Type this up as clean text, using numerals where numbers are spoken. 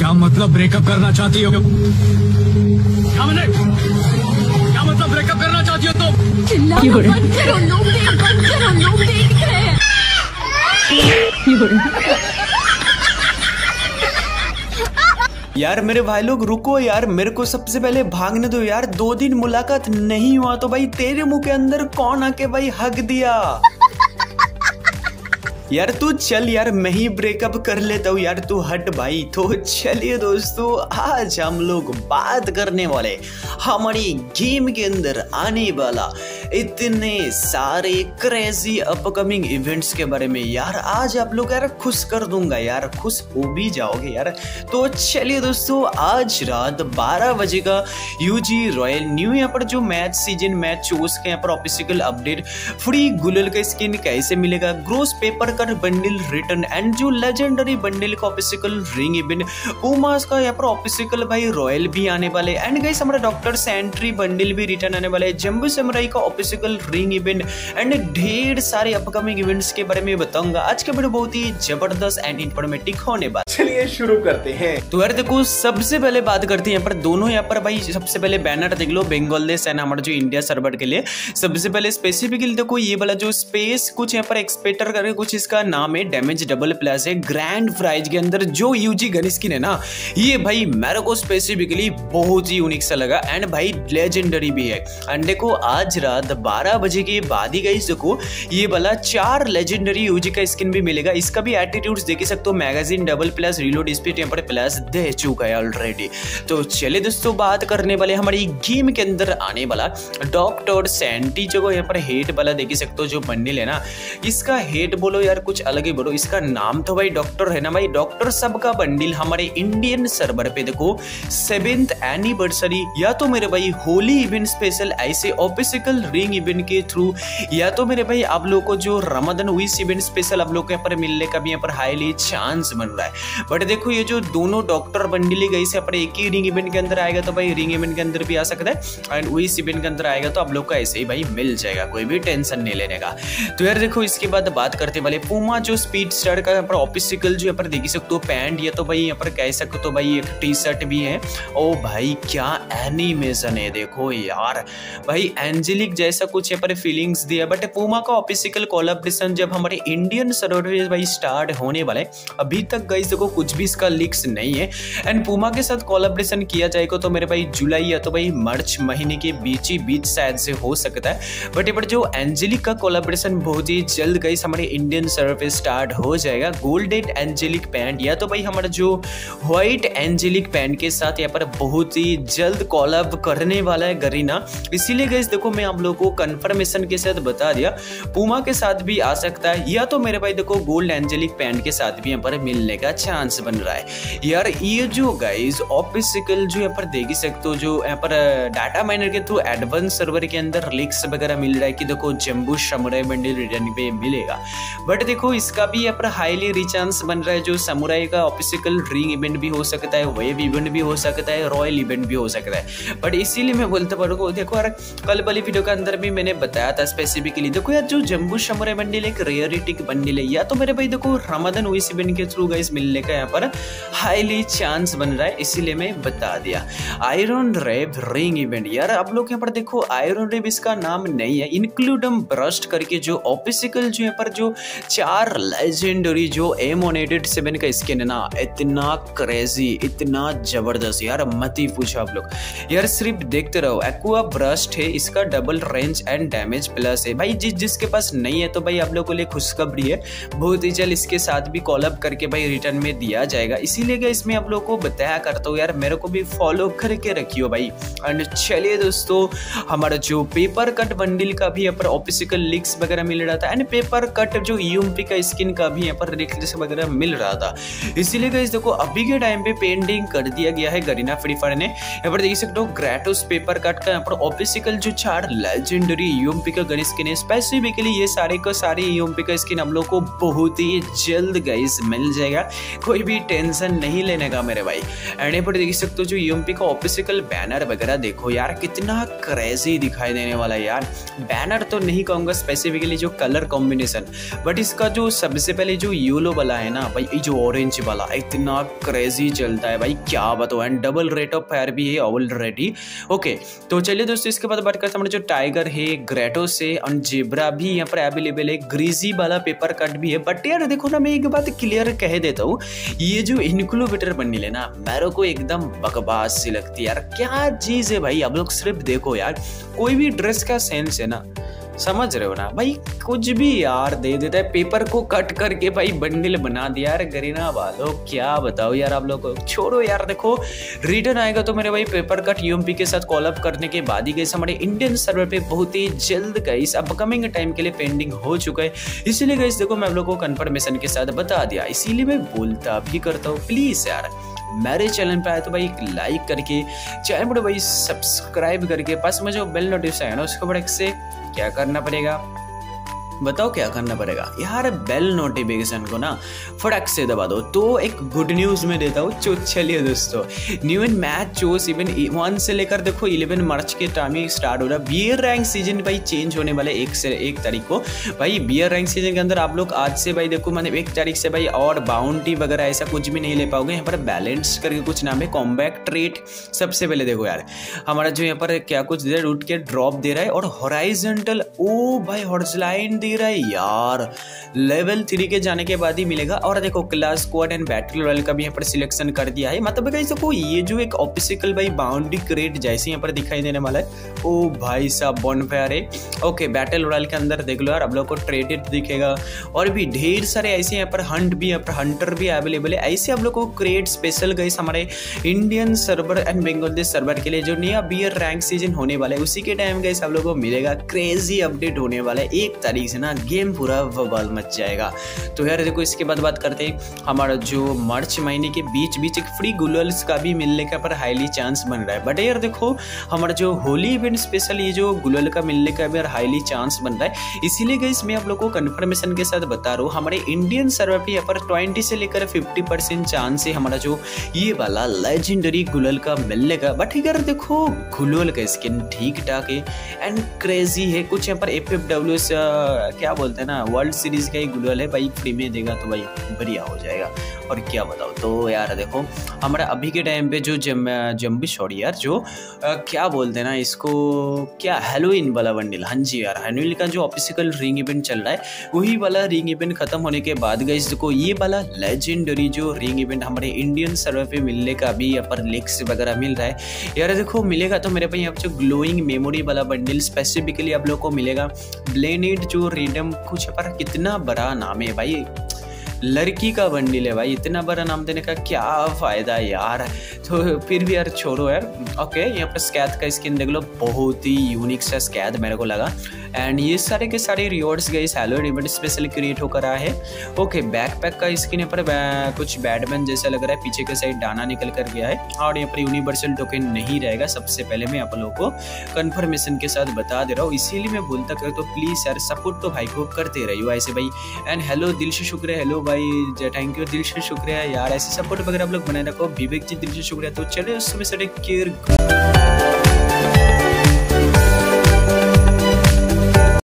क्या मतलब ब्रेकअप करना चाहती हो? क्या मतलब ब्रेकअप करना चाहती हो तुम? चिल्लाना बंद करो, लोग देख रहे हैं। यार मेरे भाई लोग रुको यार, मेरे को सबसे पहले भागने दो यार। 2 दिन मुलाकात नहीं हुआ तो भाई तेरे मुंह के अंदर कौन आके भाई हक दिया? यार तू चल यार, मैं ही ब्रेकअप कर लेता हूँ यार, तू हट भाई। तो चलिए दोस्तों, आज हम लोग बात करने वाले हमारी गेम के अंदर आने वाला इतने सारे क्रेजी अपकमिंग इवेंट्स के बारे में। यार आज आप लोग यार खुश कर दूंगा यार, खुश हो भी जाओगे यार। तो चलिए दोस्तों, आज रात 12 बजे का यूजी रॉयल न्यू यहाँ पर जो मैच सीजन मैच चूज के यहाँ पर ऑफिशियल अपडेट, फ्री गुलल का स्किन कैसे मिलेगा, ग्रोस पेपर का बंडल रिटर्न एंड जो लेजेंडरी बंडल का ऑफिशियल रिंग इवेंट, पूमास का यहाँ पर ऑफिशियल भाई रॉयल भी आने वाले एंड गाइस हमारा डॉक्टर सेंट्री बंडल भी रिटर्न आने वाले, जंबू समुराई का ऑफिशियल रिंग इवेंट एंड ढेर सारे अपकमिंग इवेंट्स के बारे में बताऊंगा। आज का वीडियो बहुत ही जबरदस्त एंड इंफॉर्मेटिव होने वाला। चलिए शुरू करते हैं। तो यार देखो, सबसे पहले बात करते हैं यहाँ पर दोनों यहाँ पर भाई, सबसे पहले बैनर देख लो बेंगोलदेश एंड हमारा जो इंडिया सर्वर के लिए। सबसे पहले स्पेसिफिकली देखो ये वाला जो स्पेस कुछ यहाँ पर एक्सपेक्टर करके कुछ इसका नाम है, डैमेज डबल प्लस है, ग्रैंड प्राइज के अंदर जो यूजी गन स्किन है ना, ये भाई मेरे को स्पेसिफिकली बहुत ही यूनिक सा लगा एंड भाई लेजेंडरी भी है। एंड देखो आज रात 12 बजे के बाद ही गाइस देखो ये वाला 4 लेजेंडरी यूजी का स्किन भी मिलेगा। इसका भी एटीट्यूड्स देख सकते हो, magazine double plus, reload speed यहाँ पर प्लस दे चुका है ऑलरेडी। तो चलिए दोस्तों, बात करने वाले हमारी गेम के अंदर आने वाला डॉक्टर सेंटी जो यहाँ पर हेट वाला देख सकते हो जो बंडल है ना, इसका हेट बोलो यार कुछ अलग ही बोलो, इसका नाम तो भाई डॉक्टर है ना भाई। डॉक्टर सब का बंडल हमारे इंडियन सर्वर पे देखो 7th एनिवर्सरी या तो मेरे भाई होली इवेंट स्पेशल ऐसे ऑफिशियल रिंग इवेंट के थ्रू, या तो मेरे भाई आप लोग को जो रमजान विश इवेंट स्पेशल आप लोग के यहाँ पर मिलने का भी यहाँ पर हाईली चांस बन रहा है। बट देखो ये जो दोनों डॉक्टर बंडल गई से अपने एक ही रिंग इवेंट के अंदर आएगा तो भाई रिंग इवेंट के अंदर भी आ सकता है एंड विश इवेंट के अंदर आएगा तो आप लोग का ऐसे ही भाई मिल जाएगा, कोई भी टेंशन नहीं लेने का। तो यार देखो इसके बाद बात करते वाले पूमा जो स्पीड स्टार का यहाँ पर ऑफिशियल जो यहाँ पर देख सकते हो पैंट, या तो भाई यहाँ पर कह सकते हो भाई एक टी शर्ट भी है। ओ भाई क्या एनिमेशन है देखो यार, भाई एंजेलिक जैसा कुछ यहाँ पर फीलिंग्स दिया। बट पूमा का ऑफिशियल कोलैबोरेशन जब हमारे इंडियन सर्वर भाई स्टार्ट होने वाला है, अभी तक गाइस देखो कुछ भी इसका लीक्स नहीं है एंड पूमा के साथ कोलैबोरेशन किया जाएगा तो मेरे भाई जुलाई या तो भाई मार्च महीने के बीच ही बीच शायद से हो सकता है। बट यहाँ पर जो एंजेलिक का कोलैबोरेशन बहुत ही जल्द गाइस हमारे इंडियन सर्वर पे स्टार्ट हो जाएगा। गोल्डन एंजेलिक पैंट या तो भाई हमारा जो व्हाइट एंजेलिक पैंट के साथ यहाँ पर बहुत ही जल्द कोलैब करने वाला है गरीना। इसीलिए गाइस देखो मैं आप लोगों को कंफर्मेशन के साथ बता दिया, पूमा के साथ भी आ सकता है या तो मेरे भाई देखो गोल्ड एंजेलिक पैंट के साथ भी यहाँ पर मिलने का चांस बन रहा है। यार ये जो गाइस ऑफिशियल जो यहाँ पर देख ही सकते हो जो यहाँ पर डाटा माइनर के थ्रू एडवांस सर्वर के अंदर लीक्स वगैरह मिल रहा है कि देखो जंबू समुराई बंडल रिटर्न पे मिलेगा। बट देखो इसका भी यहाँ पर हाईली रिचांस बन रहा है, जो समुराई का ऑफिशियल रिंग इवेंट भी हो सकता है, वेव इवेंट भी हो सकता है, रॉयल इवेंट भी हो सकता है। बट इसीलिए मैं बोलता पड़ूँ देखो यार, कल वाली वीडियो के अंदर भी मैंने बताया था स्पेसिफिकली देखो यार जो जंबू समुराई बंडल एक रेयरिटी बंडल है, या तो मेरे भाई देखो रमजान विश इवेंट के थ्रू गाइस मिलने का यहाँ पर हाईली चांस बन रहा है, इसीलिए मैं बता दिया। आयरन रेव रिंग इवेंट, यार आप लोग यहाँ पर देखो आयरन रेव इसका नाम नहीं है, इंक्लूडम ब्रस्ट करके जो ऑफिशियल जो यहाँ पर जो 4 लेजेंडरी जो M187 का स्किन है ना, इतना क्रेजी इतना जबरदस्त यार मत ही पूछो आप लोग यार, सिर्फ देखते रहो। एक्वा ब्रस्ट है, इसका double range and damage plus है भाई, जिसके पास नहीं है तो भाई आप लोगों के लिए खुशखबरी है, बहुत ही जल्द इसके साथ भी कॉलअप करके भाई रिटर्न में दिया जाएगा। इसीलिए इसमें आप लोगों को बताया करता हूँ यार, मेरे को भी फॉलो करके रखियो भाई। एंड चलिए दोस्तों, हमारा जो पेपर कट बंडल का भी यहाँ पर ऑफिशियल लीक्स वगैरह मिल रहा था एंड पेपर कट जो यूएमपी का स्किन का भी यहाँ पर लीक्स वगैरह मिल रहा था। इसीलिए गाइस देखो अभी के टाइम पे पेंडिंग कर दिया गया है गरीना फ्री फायर ने। यहाँ पर देख सकते हो ग्रेटोस पेपर कट का यहाँ पर ऑफिशियल जो 4 लेजेंडरी यूएमपी का गन स्किन है, स्पेसिफिकली ये सारे का सारे यूएमपी का स्किन हम लोग को बहुत ही जल्द गाइस मिल जाएगा, कोई भी टेंशन नहीं लेने का मेरे भाई। एंड यहाँ पर देख सकते हो जो यूएमपी का ऑफिशियल बैनर वगैरह देखो यार कितना क्रेजी दिखाई देने वाला है यार। बैनर तो नहीं कहूंगा स्पेसिफिकली जो कलर कॉम्बिनेशन, बट इसका जो सबसे पहले जो येलो वाला है ना भाई, ये जो ऑरेंज वाला इतना क्रेजी चलता है भाई, क्या बताओ। And double rate of fire भी है ऑलरेडी। ओके तो चलिए दोस्तों, इसके बाद बात करते हैं हमारे जो टाइगर है, ग्रेटोस है और जेब्रा भी यहाँ पर अवेलेबल है। ग्रीजी वाला पेपर कट भी है। बट यार देखो ना, मैं एक बात क्लियर कह देता हूँ, ये जो इनक्लूबेटर बंडल है ना, मेरे को एकदम बकवास सी लगती है यार। क्या चीज है भाई, आप लोग सिर्फ देखो यार, कोई भी ड्रेस का सेंस है ना, समझ रहे हो ना भाई, कुछ भी यार दे देता है, पेपर को कट करके भाई बंडल बना दिया यार। गरीना वालों क्या बताओ यार आप लोग को, छोड़ो यार। देखो रिटर्न आएगा तो मेरे भाई पेपर कट यूएमपी के साथ कॉलअप करने के बाद ही गई हमारे इंडियन सर्वर पे बहुत ही जल्द गई अपकमिंग टाइम के लिए पेंडिंग हो चुका है। इसीलिए गई देखो मैं आप लोग को कंफर्मेशन के साथ बता दिया, इसीलिए मैं बोलता भी करता हूँ, प्लीज यार मेरे चैनल पे आए तो भाई एक लाइक करके, चैनल पर भाई सब्सक्राइब करके, पास में जो बेल नोटिफिकेशन है ना उसको बड़े से क्या करना पड़ेगा, बताओ क्या करना पड़ेगा यार, बेल नोटिफिकेशन को ना फटाक से दबा दो। तो एक गुड न्यूज़ में देता हूँ। चलिए दोस्तों, new in match chaos even 1 से लेकर देखो 11 मार्च के टाइम ही स्टार्ट हो रहा है। बियर रैंक सीजन भाई चेंज होने वाले 1 तारीख को। भाई बियर रैंक सीजन के अंदर आप लोग आज से भाई देखो मतलब 1 तारीख से भाई और बाउंटी वगैरह ऐसा कुछ भी नहीं ले पाओगे। यहाँ पर बैलेंस करके कुछ नाम है, कॉम्बैक्ट ट्रेट। सबसे पहले देखो यार हमारा जो यहाँ पर क्या कुछ दे रहा है, रूट के ड्रॉप दे रहा है और हॉराइजॉन्टल, ओ भाई हॉरिजॉन्टल दे रहा है यार, लेवल 3 के जाने के बाद ही मिलेगा। और देखो class squad and battle royale का भी यहाँ पर सिलेक्शन कर दिया है। मतलब गाइस देखो ये जो एक ऑफिशियल भाई बाउंड्री क्रेट जैसे यहाँ पर दिखाई देने वाला है, ओ भाई साहब बॉनफायर है। ओके बैटल रॉयल के अंदर देख लो यार आप लोग को ट्रेडेड दिखेगा और भी ढेर सारे ऐसे यहाँ पर हंट भी, यहाँ पर हंटर भी अवेलेबल है। ऐसे आप लोग को क्रेट स्पेशल गाइस हमारे Indian server and Bangladesh server के लिए जो नया बियर रैंक सीजन होने वाला है उसी के टाइम गाइस आप लोग को मिलेगा। क्रेजी अपडेट होने वाला है 1 तारीख से ना, गेम पूरा बवाल मच जाएगा। तो यार देखो इसके बाद बात करते हैं हमारा जो मार्च महीने के बीच एक फ्री गुलल्स का भी मिलने का पर हाईली चांस बन रहा है। बट यार देखो हमारा जो होली इवेंट स्पेशल ये जो गुलल का मिलने का भी हाईली चांस बन रहा है। इसीलिए गाइस मैं आप लोगों को कंफर्मेशन के साथ बता रहा हूँ, हमारे इंडियन सर्वर पे यहाँ पर 20 से लेकर 50% चांस है हमारा जो ये वाला लेजेंडरी गुलल का मिलने का। बट यार देखो गुलल का स्किन ठीक ठाक है एंड क्रेजी है। कुछ यहाँ पर FFW क्या बोलते हैं ना, वर्ल्ड सीरीज का ही गुलल है भाई, फ्री में देगा तो भाई बढ़िया हो जाएगा। और क्या बताओ तो यार देखो हमारा अभी के टाइम पे जो जम्बी सॉरी यार जो क्या बोलते हैं ना इसको, क्या हैलोवीन वाला बंडल, हाँ जी यार हैलोवीन का जो ऑफिशियल रिंग इवेंट चल रहा है वही वाला रिंग इवेंट खत्म होने के बाद गाइस देखो ये वाला लेजेंडरी जो रिंग इवेंट हमारे इंडियन सर्वर पे मिलने का भी यहाँ पर लिंक्स वगैरह मिल रहा है। यार देखो मिलेगा तो मेरे पास यहाँ जो ग्लोइंग मेमोरी वाला बंडल स्पेसिफिकली आप लोग को मिलेगा। ब्लेनेड जो रिडम कुछ पर कितना बड़ा नाम है भाई, लड़की का बंडल है भाई, इतना बड़ा नाम देने का क्या फायदा यार। तो फिर भी यार छोड़ो यार। ओके यहाँ पर स्कैद का स्किन देख लो, बहुत ही यूनिक सा स्कैद मेरे को लगा। एंड ये सारे के सारे रिवॉर्ड्स गए हैलोवीन इवेंट स्पेशल क्रिएट होकर आया है। ओके बैकपैक का स्किन यहाँ पर कुछ बैटमैन जैसा लग रहा है, पीछे के साइड डाना निकल कर गया है और यहाँ पर यूनिवर्सल टोकन नहीं रहेगा। सबसे पहले मैं आप लोगों को कंफर्मेशन के साथ बता दे रहा हूँ, इसीलिए मैं बोलता कर तो प्लीज यार सपोर्ट तो भाई को करते रहिए ऐसे भाई। एंड हेलो दिल से शुक्रिया, हेलो भाई थैंक यू, दिल से शुक्रिया यार, ऐसे सपोर्ट वगैरह आप लोग बनाए रखो। विवेक जी दिल से शुक्रिया। तो चले उसमें से केयर।